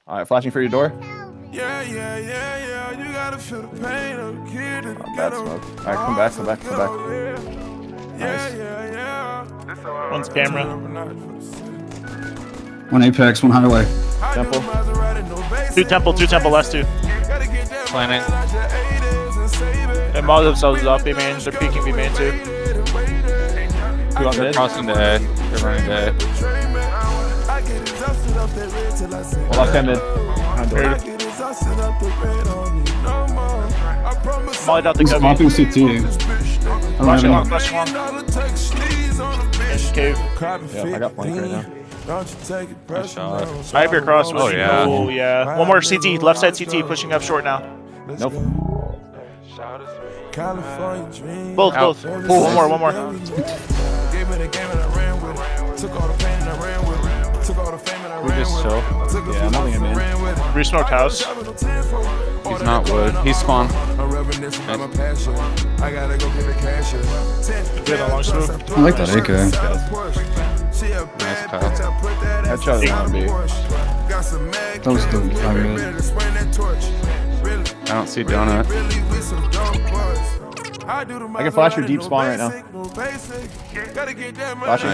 All right, flashing for your door. Yeah. You gotta feel the pain of a kid. Bad smoke. All right, come back. Nice. Yeah. One's camera. One Apex, one highway. Temple. Two temple, last two. Planning. They modded themselves up, B main. They're peeking B main too. Two on They're mid. crossing to A. They're running to A. One left hand mid. Mollied out the He's cubby. smoking CT. Flashing long. Cave. Yeah, I got flank right now. Nice shot. I have your cross. Oh, yeah. Oh, yeah. One more CT. Left side CT pushing up short now. Nope. Both. One more. We just chill. Yeah, I'm only in mid. Resmoked house. He's not wood. He's spawn. Good on long smoke. I like that AK. Nice pass. Headshot is on B. That was good. I mean, I don't see donut. I can flash your deep spawn right now. Flashing.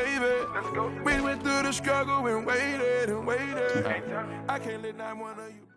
We went through the struggle and waited. I can't let not one of you.